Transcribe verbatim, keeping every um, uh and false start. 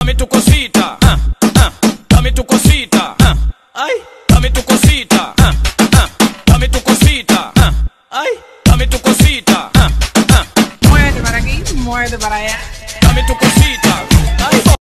dame tu cosita, ah, ah, dame tu cosita, ah, ay, dame tu cosita, ah, ah, dame tu cosita, ah, ay, dame tu cosita, ah, ah, Muévete para aquí, muévete para allá. dame tu cosita, ay.